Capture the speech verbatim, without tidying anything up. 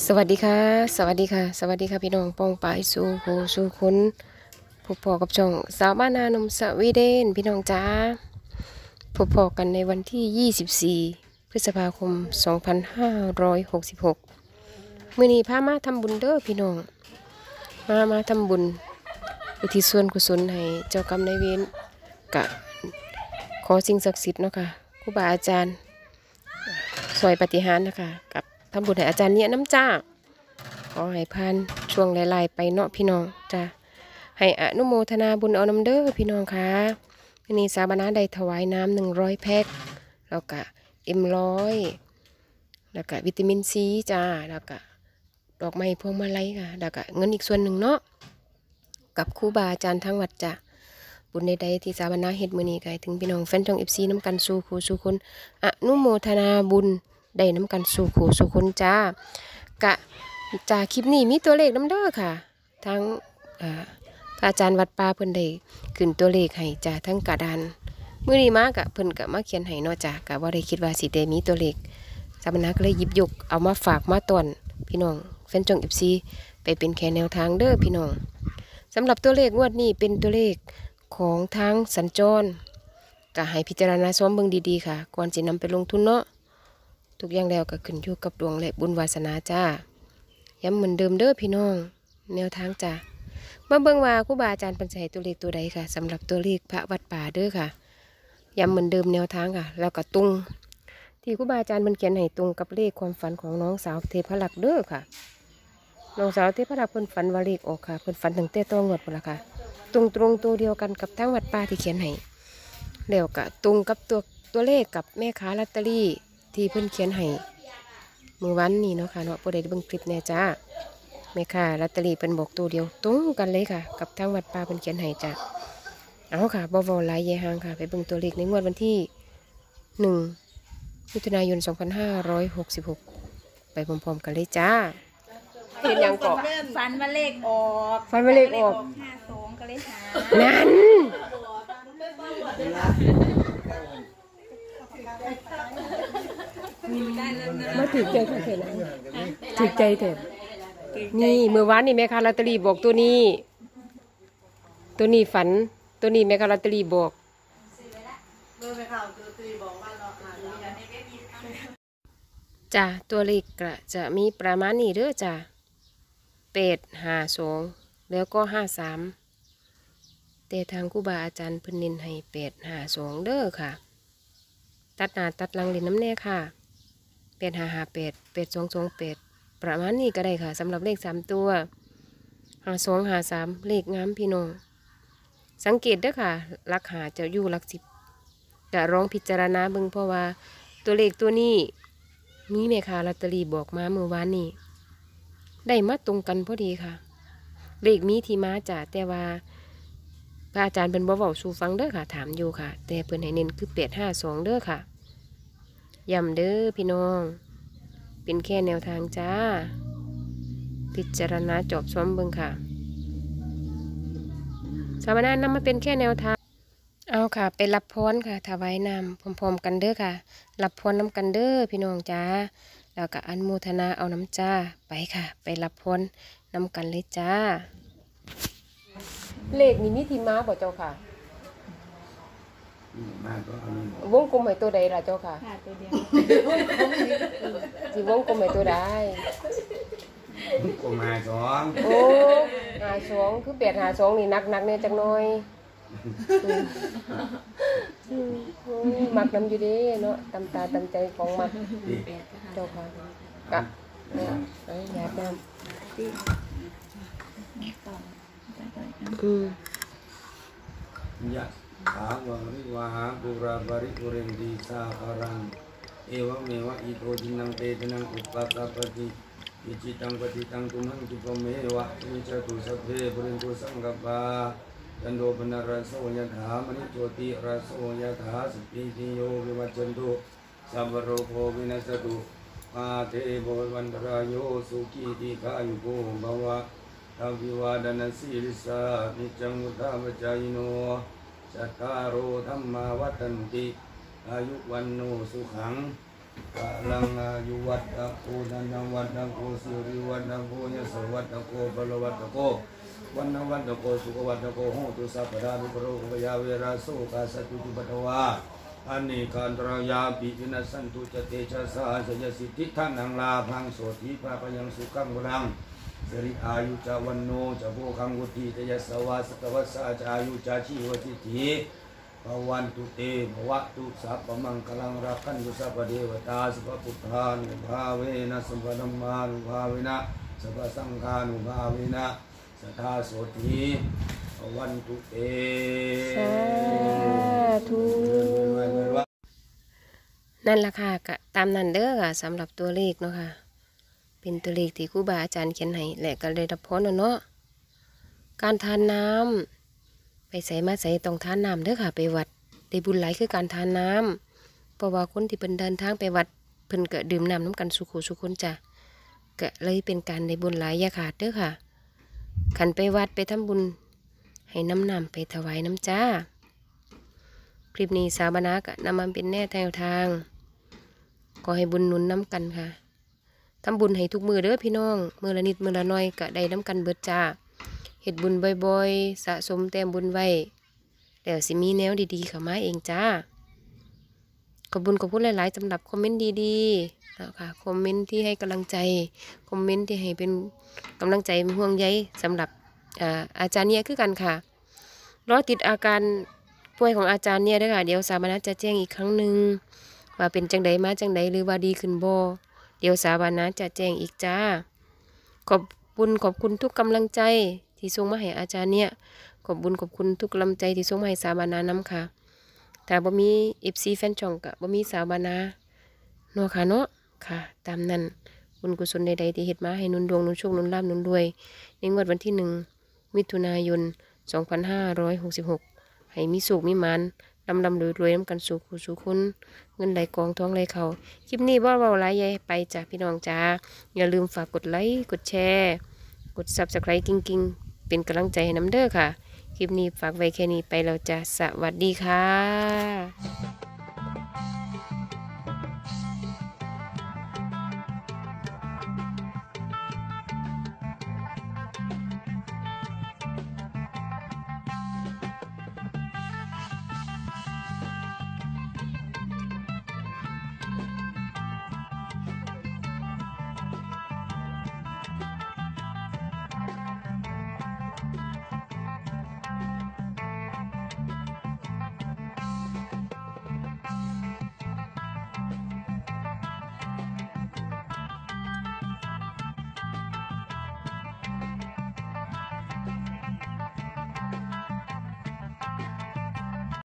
สวัสดีค่ะสวัสดีค่ะสวัสดีค่ะพี่น้องป้องปายสู่หูสู่คุณผู้พอกับช่องสาวบ้านนานมสวีเดนพี่น้องจ้าพบพอกันในวันที่ยี่สิบสี่พฤษภาคมสองพันห้าร้อยหกสิบหกมื้อนี้พามาทำบุญเด้อพี่น้องมามาทำบุญอุทิศส่วนกุศลให้เจ้ากรรมนายเวรกะขอสิ่งศักดิ์สิทธิ์เนาะค่ะครูบาอาจารย์สวยปฏิหารย์นะคะกับทำบุญให้อาจารย์เนี่ยน้ำจ้าขอให้ผ่านช่วงหลายๆไปเนาะพี่น้องจ้าให้อนุโมทนาบุญเอาน้ำเด้อพี่น้องค่ะวันนี้สาบานาได้ถวายน้ำหนึ่งร้อยแพ็คแล้วก็เอ็มร้อยแล้วก็วิตามินซีจ้าแล้วก็ดอกไม้พวงมาลัยค่ะแล้วก็เงินอีกส่วนหนึ่งเนาะกับครูบาอาจารย์ทั้งวัดจ้าบุญใดๆที่สาบานาเฮ็ดมื้อนี้ก็ถึงพี่น้องแฟนช่อง เอฟ ซี น้ำกันสู่คู่สู่คนอนุโมทนาบุญได้น้ำกันสู่คู่สู่คนจ้ากะจากคลิปนี้มีตัวเลขน้ำเด้อค่ะทั้งพระอาจารย์วัดป่าเพิ่นได้ขึ้นตัวเลขให้จ้าทั้งกระดานมื้อนี้มากะเพิ่นกะมาเขียนให้เนาะจ้ากะว่าได้คิดว่าสิได้มีตัวเลขสามณะก็เลยหยิบยกเอามาฝากมาตอนพี่น้องแฟนช่อง เอฟ ซี ไปเป็นแค่แนวทางเด้อพี่น้องสำหรับตัวเลขงวดนี้เป็นตัวเลขของทางสัญจรก็ให้พิจารณาซ้อมเบิ่งดีๆค่ะก่อนสินำไปลงทุนเนาะทุกอย่างแล้วก็ขึ้นอยู่กับดวงและบุญวาสนาจ้าย้ำเหมือนเดิมเด้อพี่น้องแนวทางจ้ามาเบิ่งว่าครูบาอาจารย์เป็นใจตัวเลขตัวใดค่ะสำหรับตัวเลขพระวัดป่าเด้อค่ะย้ำเหมือนเดิมแนวทางค่ะแล้วก็ตรงที่ครูบาอาจารย์มันเขียนให้ตรงกับเลขความฝันของน้องสาวเทพลักษ์เด้อค่ะน้องสาวเทพลักษ์เพิ่นฝันว่าเลขออกค่ะเพิ่นฝันตั้งแต่ตัวงวดพุ่นล่ะค่ะตรงตรงตัวเดียวกันกับทั้งวัดป่าที่เขียนให้แล้วก็ตรงกับตัวตัวเลขกับแม่ค้าลอตเตอรี่ที่เพิ่นเขียนให้มือวันนี้เนาะค่ะเนาะผู้ใดได้เบิ่งคลิปแน่จ้าแม่ค้าลอตเตอรี่เพิ่นบอกตัวเดียวตรงกันเลยค่ะกับทั้งวัดป่าเพิ่นเขียนให้จ้าเอาค่ะบ่เว้าหลายแย่ห่างค่ะไปเบิ่งตัวเลขในงวดวันที่หนึ่งมิถุนายนสองพันห้าร้อยหกสิบหกไปพร้อมๆกันเลยจ้าเห็นยังเกาะฟันมาเลขออกฟันมาเลขออกห้าสองก็เลยหานั่นมาถือใจเถอะนะถือใจเถอะนี่เมื่อวานนี่แม่ค้าลอตเตอรี่บอกตัวนี้ตัวนี้ฝันตัวนี้แม่ค้าลอตเตอรี่บอกจ้ะตัวเลขก็จะมีประมาณนี้เด้อจ้ะเป็ดห้าสองแล้วก็ห้าสามแต่ทางครูบาอาจารย์เพิ่นเน้นให้เป็ดห้าสองเด้อค่ะตัดหน้าตัดหลังเล่นน้ำแน่ค่ะเป็ดห้าห้าเป็ดเป็ดสองสองเป็ดประมาณนี้ก็ได้ค่ะสำหรับเลขสามตัวห้าสองห้าสามเลขงามพี่น้องสังเกตเด้อค่ะลักหาจะอยู่ลักสิบจะร้องพิจารณาเบิ่งเพราะว่าตัวเลขตัวนี้มีแม่ค้าลอตเตอรี่บอกมาเมื่อวานนี้ได้มาตรงกันพอดีค่ะเลขมีที่มาจ้ะแต่ว่าพระอาจารย์เป็นบ่เว้าสู่ฟังเด้อค่ะถามอยู่ค่ะแต่เพิ่นให้เน้นคือแปดห้าสองเด้อค่ะย้ำเด้อพี่น้องเป็นแค่แนวทางจ้าพิจารณาจอบซ้อมเบิ่งค่ะสามนานำมาเป็นแค่แนวทางเอาค่ะไปรับพรค่ะถวายน้ำพร้อมๆกันเด้อค่ะรับพรน้ำกันเด้อพี่น้องจ้าแล้วก็อนุโมทนาเอาน้ำจ้าไปค่ะไปรับพรน้ำกันเลยจ้าเลขนี้มีที่มาบ่เจ้าค่ะวงกลมให้ตัวใดล่ะเจ้าค่ะตัวเดียวที่วงกลมให้ตัวใดวงกลมหาสองโอ้หาสองคือแปดหาสองนี่นักนักเนี่ยจังน้อยมักน้ำอยู่ดีเนาะตำตาตำใจของมักเจ้าค่ะกะอยากน้ำอืมยะถาวะริวหาปุราบริปุเรนติสาคารังเอวะเมวะอิโตจินังเตตนังอุปปาปฏิอิจิตังปฏิตังตุมหังตุปเมวะมิจตุสัพเพปุเรนตุสังกปาจันโดปนารโสยถามณิโชติราโสยถาสปิติโยวิวัจจันตุสัพพโรโควินัสตุมาเทโบวันตรายโยสุขีติกายุโกภวะทวิวาดนสีลิสานิจังมุตตาปจายโนจัตตารโอธัมมาวัฏันติอายุวันโนสุขังกะลังอายุวัตตะโกนันวัตตะโกสิริวัตตะโกยะสวัตตะโกบลวัตตะโกวันนวัตตะโกสุขวัตตะโกโหตุสัพพะดานุปโรภยาเวราโสกาสตุจุปัตวาอันนิการตรายาปิวินัสสันตุจเตชะสาสยสิทธิทังนังลาพังโสติภาพยังสุขังวรังสิริอายุจาวันโนจะโภคังวุติเตยสวาสตวัสสะจายุจาชีวติถิภวันตุเตภวะตุสัพพมังคลังรักขันตุสัพพเทวตาสัพพพุทธานุภาเวนะสัมปนัมมานุภาเวนะสัพพสังฆานุภาเวนะสัทธาโสติภวันตุเตสาธุนั่นล่ะค่ะก็ตามนั้นเด้อค่ะสำหรับตัวเลขเนาะค่ะเป็นตัวเลขที่ครูบาอาจารย์เขียนให้และก็ได้รับพรเนาะการทานน้ำไปใส่มาใส่ต้องทานน้ำเด้อค่ะไปวัดได้บุญหลายคือการทานน้ำเพราะว่าคนที่เป็นเดินทางไปวัดเพิ่นก็ดื่มน้ำน้ำกันสุขุสุคนจ้ะก็เลยเป็นการได้บุญหลายอย่าขาดเด้อค่ะขันไปวัดไปทำบุญให้น้ำน้ำไปถวายน้ำจ้าคลิปนี้สาบานากะนำมาเป็นแน่แนวทางก็ให้บุญหนุนน้ำกันค่ะทำบุญให้ทุกมือเด้อพี่น้องมือละนิดมือละน้อยกะได้น้ำกันเบิดจ้าเฮ็ดบุญบ่อยๆสะสมแต้มบุญไว้แล้วสิมีแนวดีๆเข้ามาเองจ้าขอบบุญขอบคุณหลายๆสำหรับคอมเมนต์ดีๆนะคะคอมเมนต์ที่ให้กำลังใจคอมเมนต์ที่ให้เป็นกำลังใจห่วงใยสำหรับอ่าอาจารย์เนี่ยคือกันค่ะรอติดอาการป่วยของอาจารย์เนี่ยด้วยค่ะเดี๋ยวสามนัสจะแจ้งอีกครั้งหนึ่งว่าเป็นจังใดมาจังใดหรือว่าดีขึ้นบ่เดี๋ยวสามนัสจะแจ้งอีกจ้าขอบบุญขอบคุณทุกกำลังใจที่ส่งมาให้อาจารย์เนี่ยขอบบุญขอบคุณทุกกำลังใจที่ส่งมาให้สาบานาน้ำค่ะถ้าบ่มี เอฟ ซี แฟนช่องก็บ่มีสาบานาเนาะค่ะเนาะค่ะตามนั้นบุญกุศลใดๆที่เฮ็ดมาให้นุนดวงนุนโชคนุนลาภนุนรวยในงวดวันที่หนึ่งมิถุนายนสองพันห้าร้อยหกสิบหกให้มีสุขมีมันลำลำรวยรวยน้ำกันสู่คู่สู่คนเงินไหลกองท้องไหลเขาคลิปนี้บ่เบาหลายใหญ่ไปจ้ะพี่น้องจ้าอย่าลืมฝากกดไลค์กดแชร์กด ซับสไครบ์ กิ้งๆเป็นกำลังใจให้น้ำเด้อค่ะคลิปนี้ฝากไว้แค่นี้ไปแล้วจ้ะสวัสดีค่ะ